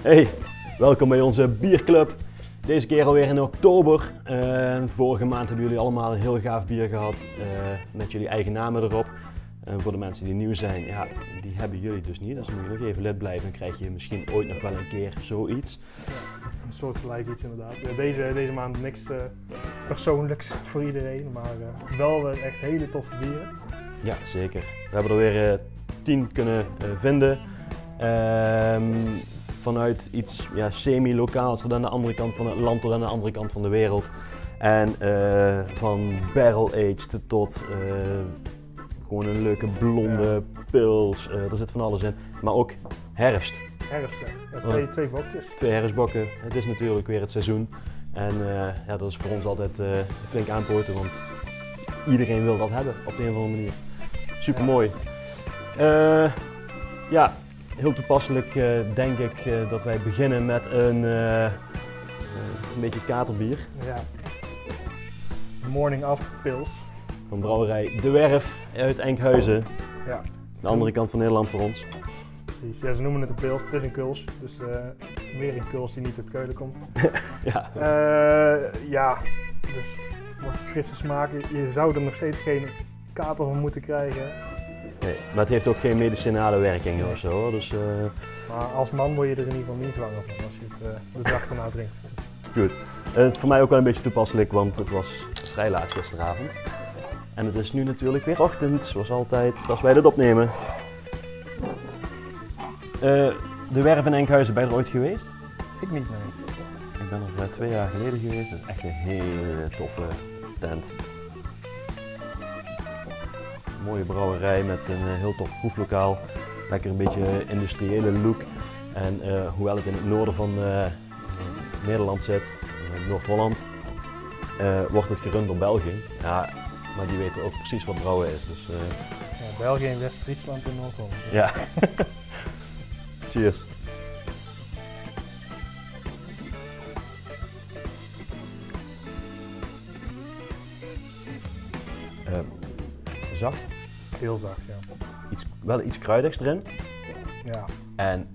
Hey, welkom bij onze bierclub. Deze keer alweer in oktober. Vorige maand hebben jullie allemaal een heel gaaf bier gehad met jullie eigen namen erop. Voor de mensen die nieuw zijn, ja, die hebben jullie dus niet. Dus dan moet je nog even lid blijven en krijg je misschien ooit nog wel een keer zoiets. Ja, een soortgelijk iets inderdaad. Ja, deze maand niks persoonlijks voor iedereen, maar wel echt hele toffe bieren. Ja, zeker. We hebben er weer 10 kunnen vinden. Vanuit iets semi-lokaals tot aan de andere kant van het land, tot aan de andere kant van de wereld. En van barrel-aged tot gewoon een leuke blonde pils. Er zit van alles in. Maar ook herfst. Herfst, ja. Twee bokjes. 2 herfstbokken. Het is natuurlijk weer het seizoen. En dat is voor ons altijd flink aanpoten, want iedereen wil dat hebben op de een of andere manier. Super mooi. Heel toepasselijk denk ik dat wij beginnen met een beetje katerbier. Ja. Morning After Pils. Van brouwerij De Werf uit Enkhuizen. Ja. De andere kant van Nederland voor ons. Precies, ja, ze noemen het een pils, het is een kuls. Dus weer een kuls die niet uit Keulen komt. Dus wat frisse smaak. Je zou er nog steeds geen kater van moeten krijgen. Nee, maar het heeft ook geen medicinale werking of zo. Dus, maar als man word je er in ieder geval niet zwanger van als je het de dag erna drinkt. Goed. Het is voor mij ook wel een beetje toepasselijk, want het was vrij laat gisteravond. En het is nu natuurlijk weer ochtend, zoals altijd, als wij dit opnemen. De Werf in Enkhuizen, ben je er ooit geweest? Ik niet, nee. Ik ben er 2 jaar geleden geweest. Dat is echt een hele toffe tent. Een mooie brouwerij met een heel tof proeflokaal. Lekker een beetje industriële look. En hoewel het in het noorden van Nederland zit, Noord-Holland, wordt het gerund door België. Ja, maar die weten ook precies wat brouwen is. Dus, ja, België en West-Friesland en Noord-Holland. Dus. Ja. Cheers. Zacht. Heel zacht, ja. Wel iets kruidigs erin. Ja. En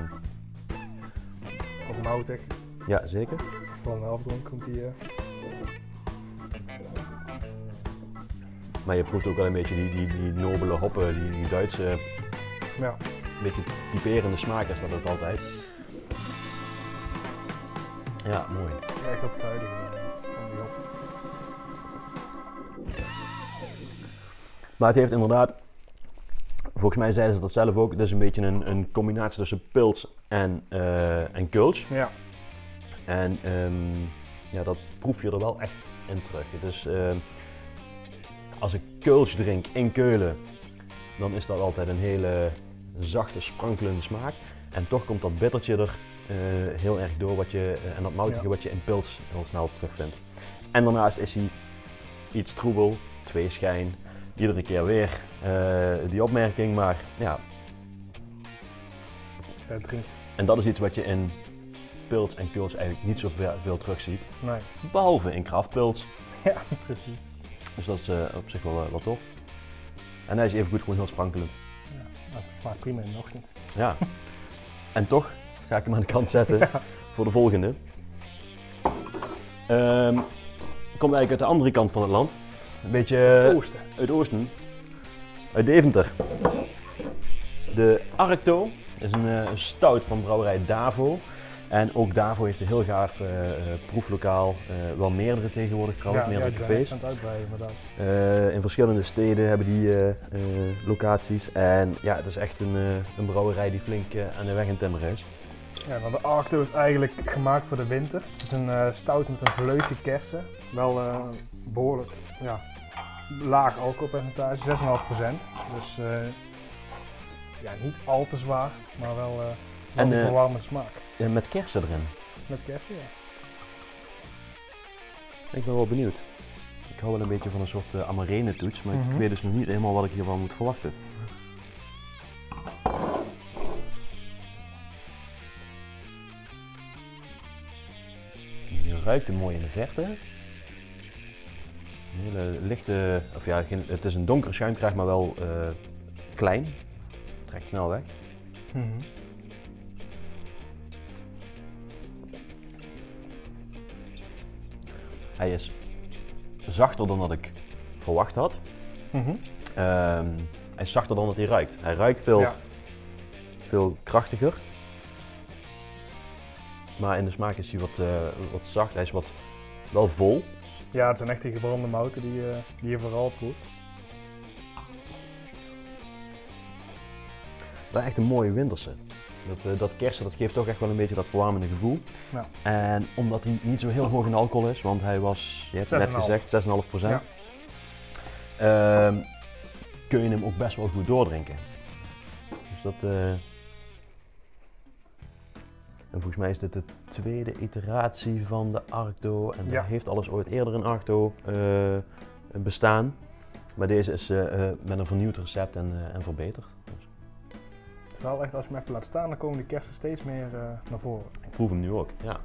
ook moutig. ja, zeker. Van de afdronk komt die. Maar je proeft ook wel een beetje die nobele hoppen, die Duitse, ja. een beetje typerende smaak is dat ook altijd. Ja, mooi. Echt wat kruidig van die hop. Maar het heeft inderdaad, volgens mij zeiden ze dat zelf ook, het is een beetje een combinatie tussen pils en kulch. Ja. En dat proef je er wel echt in terug. Dus als ik kulch drink in Keulen, dan is dat altijd een hele zachte, sprankelende smaak. En toch komt dat bittertje er heel erg door en dat moutige wat je in pils heel snel terugvindt. En daarnaast is hij iets troebel, 2 schijn. Iedere keer weer die opmerking, maar ja. Het drinkt. En dat is iets wat je in pils en kulch eigenlijk niet zo veel terugziet. Nee. Behalve in kraftpils. Ja, precies. Dus dat is op zich wel tof. En hij is evengoed gewoon heel sprankelend. Ja, het smaakt prima in de ochtend. Ja. En toch ga ik hem aan de kant zetten voor de volgende. Komt eigenlijk uit de andere kant van het land. Een beetje het oosten. Uit het oosten. Uit Deventer. De Arcto is een stout van brouwerij Davo. En ook Davo heeft een heel gaaf proeflokaal. Wel meerdere tegenwoordig trouwens, meerdere cafés. Ja, aan het uitbreiden inderdaad. In verschillende steden hebben die locaties. En ja, het is echt een brouwerij die flink aan de weg in timmer is. Ja, want de Arcto is eigenlijk gemaakt voor de winter. Het is een stout met een vleugje kersen. Wel behoorlijk laag alcoholpercentage, 6,5%. Dus niet al te zwaar, maar wel een verwarmende smaak. Met kersen erin. Met kersen, ja. Ik ben wel benieuwd. Ik hou wel een beetje van een soort amarene toets, maar ik weet dus nog niet helemaal wat ik hiervan moet verwachten. Je ruikt hem mooi in de verte. Een hele lichte, het is een donkere schuimkraag, maar wel klein. Trekt snel weg. Hij is zachter dan dat ik verwacht had. Hij is zachter dan dat hij ruikt. Hij ruikt veel krachtiger. Maar in de smaak is hij wat zacht. Hij is wel vol. Ja, het zijn echt die gebrande mouten die je vooral proeft. Wel echt een mooie winterse. Dat kersen, dat geeft toch echt wel een beetje dat verwarmende gevoel. Ja. En omdat hij niet zo heel hoog in alcohol is, want hij was, je hebt het net gezegd, 6,5%. Ja. Kun je hem ook best wel goed doordrinken. Dus dat... En volgens mij is dit de tweede iteratie van de Arcto. En daar heeft alles ooit eerder een Arcto bestaan. Maar deze is met een vernieuwd recept en verbeterd. Dus. Terwijl echt als je hem even laat staan, dan komen die kersen steeds meer naar voren. Ik proef hem nu ook, ja.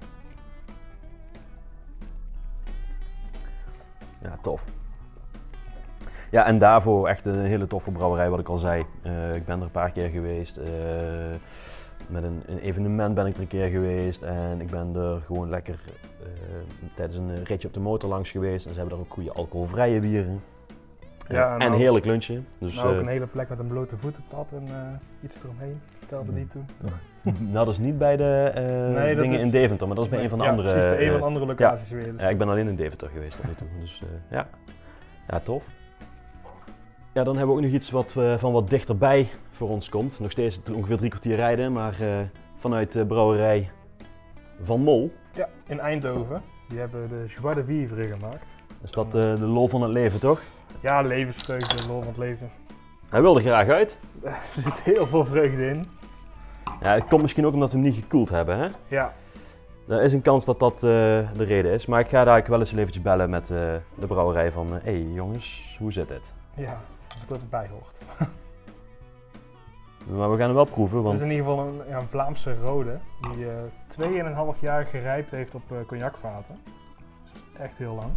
Ja, tof. Ja, en daarvoor echt een hele toffe brouwerij, wat ik al zei. Ik ben er een paar keer geweest. Met een evenement ben ik er een keer geweest en ik ben er gewoon lekker tijdens een ritje op de motor langs geweest. En ze hebben daar ook goede alcoholvrije bieren. Ja, en een heerlijk lunchje. Dus, ook een hele plek met een blote voetenpad en iets eromheen, vertelde die toen. Nou, dat is niet bij de dingen in Deventer, maar dat is bij een van de andere... precies, bij een van de andere locaties weer. Dus. Ja, ik ben alleen in Deventer geweest tot nu toe. Dus ja, tof. Ja, dan hebben we ook nog iets wat van wat dichterbij voor ons komt. Nog steeds ongeveer 3 kwartier rijden, maar vanuit de brouwerij Van Mol. Ja, in Eindhoven. Die hebben de Joie de Vivre gemaakt. Is dat de lol van het leven, toch? Ja, levensvreugde, lol van het leven. Hij wilde graag uit. Er zit heel veel vreugde in. Ja, het komt misschien ook omdat we hem niet gekoeld hebben, hè? Ja. Er is een kans dat dat de reden is, maar ik ga daar wel eens eventjes bellen met de brouwerij van... Hey jongens, hoe zit het? Ja, dat erbij hoort. Maar we gaan hem wel proeven, want... Het is in ieder geval een Vlaamse rode die 2,5 jaar gerijpt heeft op cognacvaten. Dus dat is echt heel lang.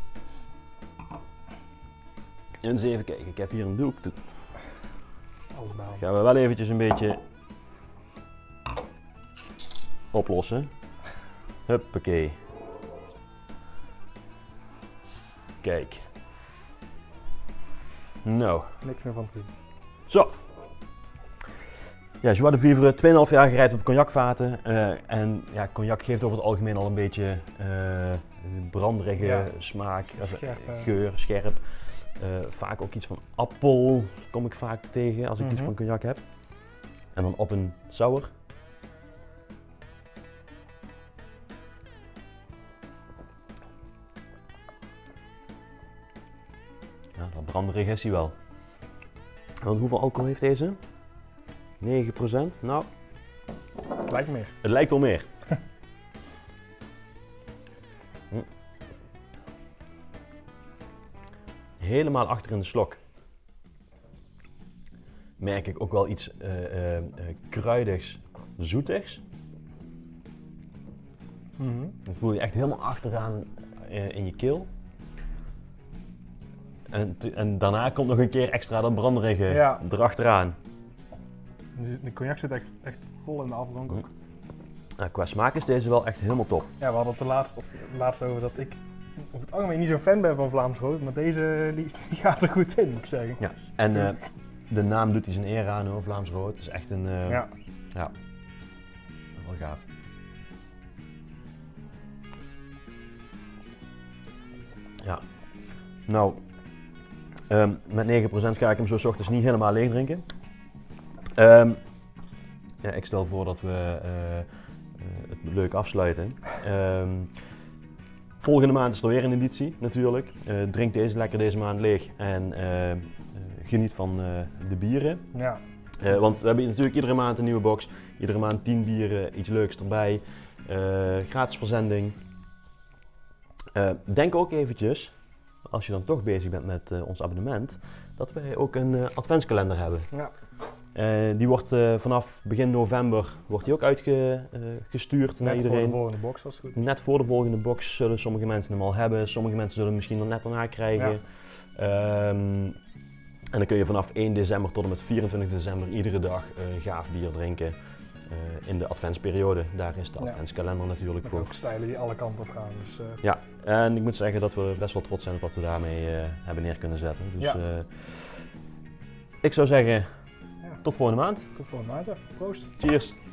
Eens even kijken, ik heb hier een doek. Allemaal. Gaan we wel eventjes een beetje oplossen. Huppakee. Kijk. Nou. Niks meer van te zien. Zo. Ja, Joie de Vivre, 2,5 jaar gerijpt op cognacvaten. En ja, cognac geeft over het algemeen al een beetje branderige smaak, geur, scherp. Vaak ook iets van appel kom ik vaak tegen als ik iets van cognac heb. En dan op een sour. Ja, dat branderig is hij wel. En hoeveel alcohol heeft deze? 9%? Nou. Het lijkt meer. Het lijkt wel meer. Helemaal achter in de slok merk ik ook wel iets kruidigs, zoetigs. Dan voel je echt helemaal achteraan in je keel. En daarna komt nog een keer extra dat branderige erachteraan. De cognac zit echt vol in de afdronk ook. Nou, qua smaak is deze wel echt helemaal top. Ja, we hadden het laatst over dat ik over het algemeen niet zo'n fan ben van Vlaams rood, maar deze die gaat er goed in, moet ik zeggen. Ja. En de naam doet hij zijn eer aan hoor, Vlaams rood. Het is echt een... ja, wel gaaf. Ja. Nou, met 9% ga ik hem zo 's ochtends niet helemaal leeg drinken. Ja, ik stel voor dat we het leuk afsluiten. Volgende maand is er weer een editie natuurlijk. Drink deze lekker deze maand leeg en geniet van de bieren. Ja. Want we hebben natuurlijk iedere maand een nieuwe box. Iedere maand 10 bieren, iets leuks erbij. Gratis verzending. Denk ook eventjes, als je dan toch bezig bent met ons abonnement, dat wij ook een adventskalender hebben. Ja. Die wordt vanaf begin november wordt die ook uitgestuurd naar iedereen. Net voor de volgende box als het goed is. Net voor de volgende box zullen sommige mensen hem al hebben. Sommige mensen zullen hem misschien nog net daarna krijgen. Ja. En dan kun je vanaf 1 december tot en met 24 december iedere dag gaaf bier drinken. in de adventsperiode, daar is de Ja. adventskalender natuurlijk Met voor. ook stijlen die alle kanten op gaan. Dus, Ja, en ik moet zeggen dat we best wel trots zijn op wat we daarmee hebben neer kunnen zetten. Dus Ja. Ik zou zeggen, Ja. tot volgende maand. tot volgende maand. Proost. Cheers!